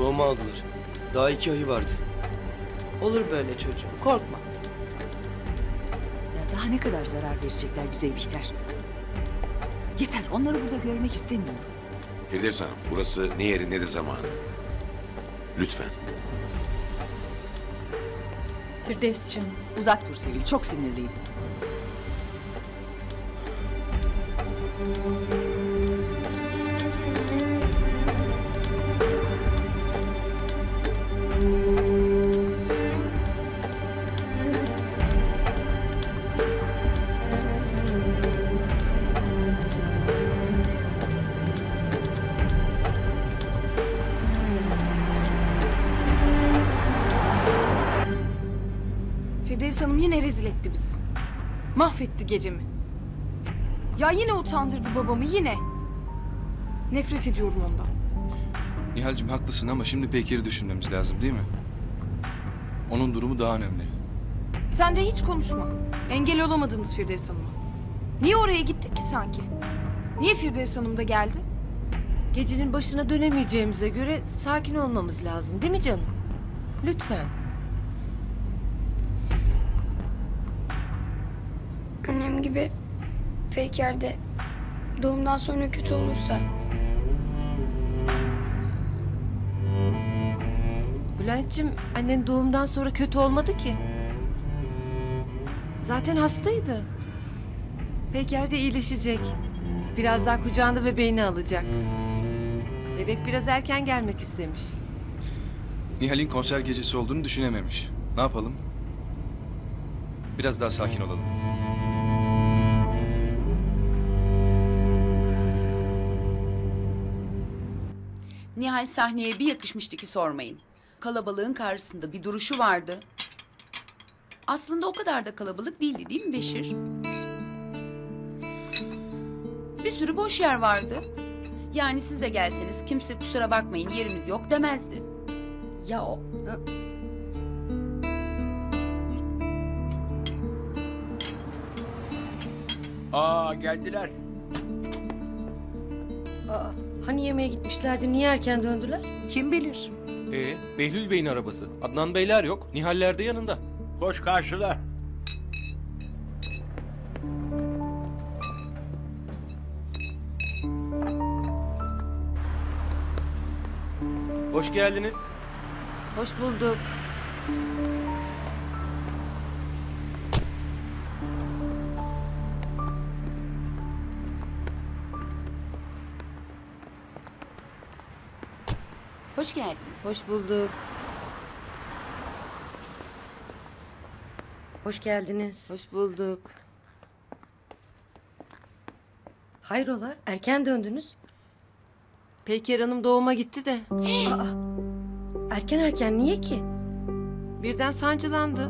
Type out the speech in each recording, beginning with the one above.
Doğuma aldılar. Daha 2 ayı vardı. Olur böyle çocuğum, korkma. Ya daha ne kadar zarar verecekler bize Bihter? Yeter, onları burada görmek istemiyorum. Firdevs Hanım, burası ne yeri ne de zamanı. Lütfen. Firdevs'cığım. Uzak dur Sevil, çok sinirliyim. Firdevs Hanım yine rezil etti bizi. Mahvetti gecemi. Ya yine utandırdı babamı, yine. Nefret ediyorum ondan. Nihal'cim haklısın ama şimdi Peker'i düşünmemiz lazım değil mi? Onun durumu daha önemli. Sen de hiç konuşma. Engel olamadınız Firdevs Hanım'a. Niye oraya gittik ki sanki? Niye Firdevs Hanım da geldi? Gecenin başına dönemeyeceğimize göre sakin olmamız lazım değil mi canım? Lütfen. Annem gibi Peyker de doğumdan sonra kötü olursa Bülent'ciğim, annen doğumdan sonra kötü olmadı ki. Zaten hastaydı. Peker de iyileşecek. Biraz daha kucağında bebeğini alacak. Bebek biraz erken gelmek istemiş. Nihal'in konser gecesi olduğunu düşünememiş. Ne yapalım? Biraz daha sakin olalım. Nihal sahneye bir yakışmıştı ki sormayın. Kalabalığın karşısında bir duruşu vardı. Aslında o kadar da kalabalık değildi değil mi Beşir? Bir sürü boş yer vardı. Yani siz de gelseniz kimse kusura bakmayın yerimiz yok demezdi. Ya o... Geldiler. Hani yemeğe gitmişlerdi, niye erken döndüler? Kim bilir? Behlül Bey'in arabası. Adnan Beyler yok. Nihaller de yanında. Koş karşıla. Hoş geldiniz. Hoş bulduk. Hoş geldiniz. Hoş bulduk. Hoş geldiniz. Hoş bulduk. Hayrola, erken döndünüz? Peyker Hanım doğuma gitti de. Aa, erken niye ki? Birden sancılandı.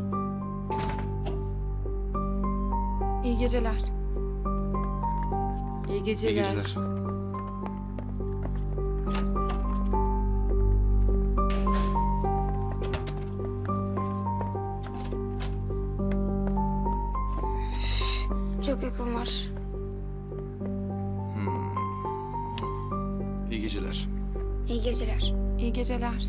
İyi geceler. İyi İyi geceler. geceler. çok yakın var. İyi geceler. İyi geceler. İyi geceler.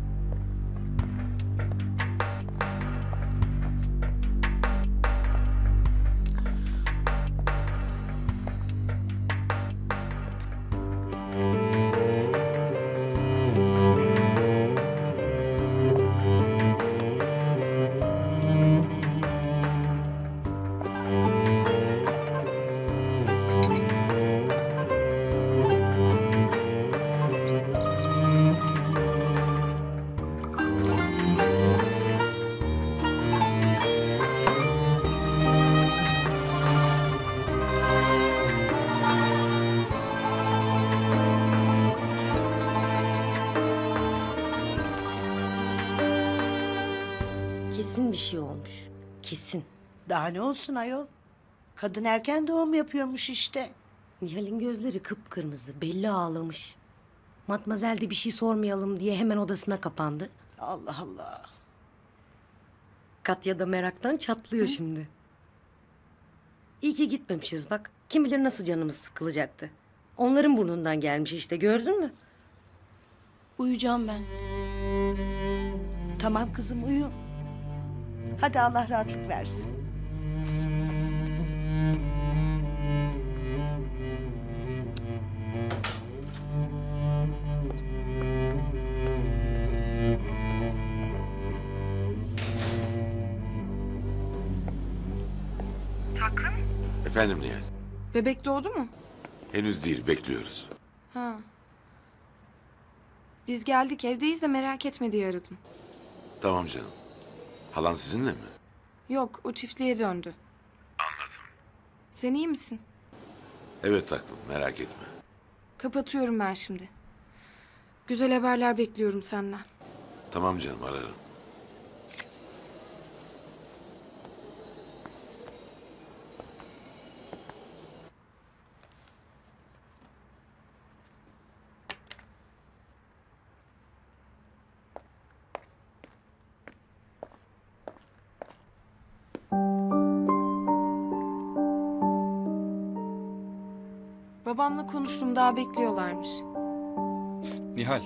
Kesin bir şey olmuş. Kesin. Daha ne olsun ayol? Kadın erken doğum yapıyormuş işte. Nihal'in gözleri kıpkırmızı, belli ağlamış. Matmazel de bir şey sormayalım diye hemen odasına kapandı. Allah Allah. Katya da meraktan çatlıyor şimdi. İyi ki gitmemişiz bak. Kim bilir nasıl canımız sıkılacaktı. Onların burnundan gelmiş işte, gördün mü? Uyuyacağım ben. Tamam kızım uyu. Hadi Allah rahatlık versin. Efendim Nihal? Bebek doğdu mu? Henüz değil, bekliyoruz. Ha. Biz geldik, evdeyiz de merak etme diye aradım. Tamam canım. Halan sizinle mi? Yok, o çiftliğe döndü. Anladım. Sen iyi misin? Evet tatlım, merak etme. Kapatıyorum ben şimdi. Güzel haberler bekliyorum senden. Tamam canım, ararım. Babamla konuştum, daha bekliyorlarmış. Nihal.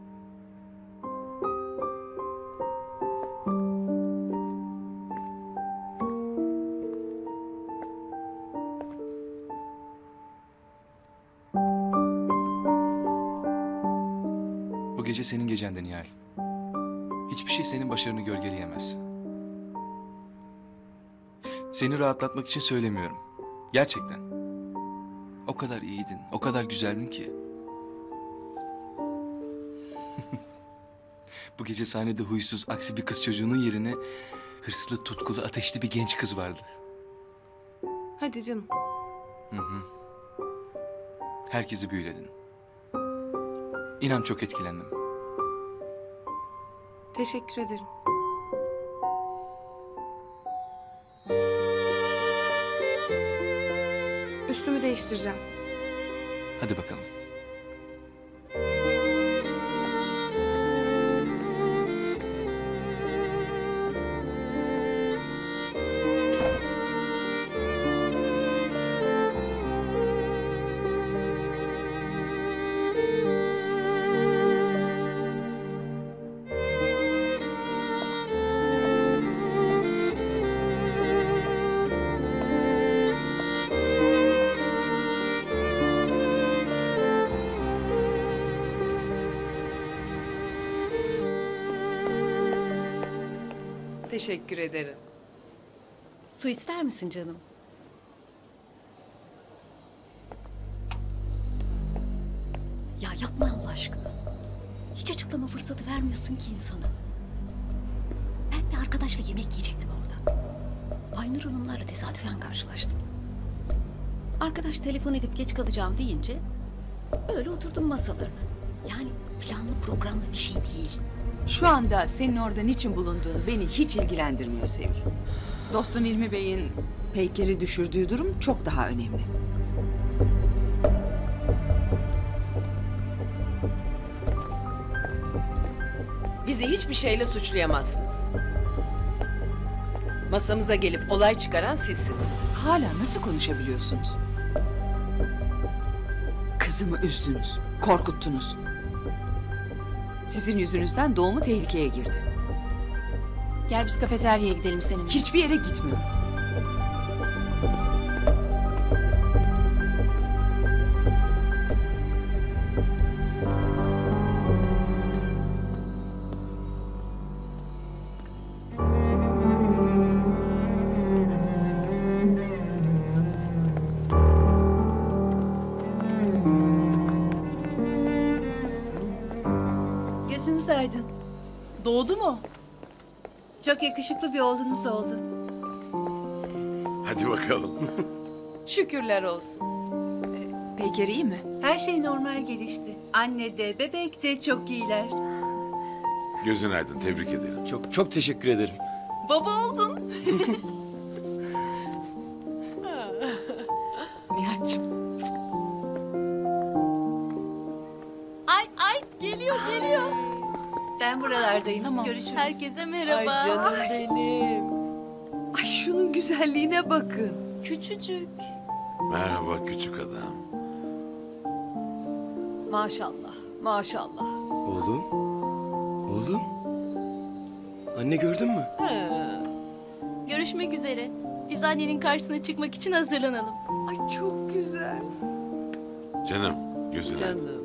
Bu gece senin gecen de Nihal. Hiçbir şey senin başarını gölgeleyemez. Seni rahatlatmak için söylemiyorum. Gerçekten. O kadar iyiydin, o kadar güzeldin ki. Bu gece sahnede huysuz, aksi bir kız çocuğunun yerine hırslı, tutkulu, ateşli bir genç kız vardı. Hadi canım. Herkesi büyüledin. İnan çok etkilendim. Teşekkür ederim. Üstümü değiştireceğim. Hadi bakalım. Teşekkür ederim. Su ister misin canım? Ya yapma Allah aşkına. Hiç açıklama fırsatı vermiyorsun ki insana. Ben bir arkadaşla yemek yiyecektim orada. Aynur Hanımlarla tesadüfen karşılaştım. Arkadaş telefon edip geç kalacağım deyince öyle oturdum masalarına. Yani planlı programlı bir şey değil. Şu anda senin orada niçin bulunduğun beni hiç ilgilendirmiyor Sevil. Dostun İlmi Bey'in Peyker'i düşürdüğü durum çok daha önemli. Bizi hiçbir şeyle suçlayamazsınız. Masamıza gelip olay çıkaran sizsiniz. Hala nasıl konuşabiliyorsunuz? Kızımı üzdünüz, korkuttunuz. Sizin yüzünüzden doğumu tehlikeye girdi. Gel biz kafeteryaya gidelim seninle. Hiçbir yere gitmiyorum. Gözünüz aydın. Doğdu mu? Çok yakışıklı bir oğlunuz oldu. Hadi bakalım. Şükürler olsun. Peyker iyi mi? Her şey normal gelişti. Anne de bebek de çok iyiler. Gözün aydın, tebrik ederim. Çok teşekkür ederim. Baba oldun. Nihat'cığım. Ay geliyor. Ben buralardayım. Tamam. Görüşürüz. Herkese merhaba. Ay canım benim. Ay şunun güzelliğine bakın. Küçücük. Merhaba küçük adam. Maşallah, maşallah. Oğlum. Oğlum. Anne gördün mü? Görüşmek üzere. Biz annenin karşısına çıkmak için hazırlanalım. Ay çok güzel. Canım gözüne. Canım.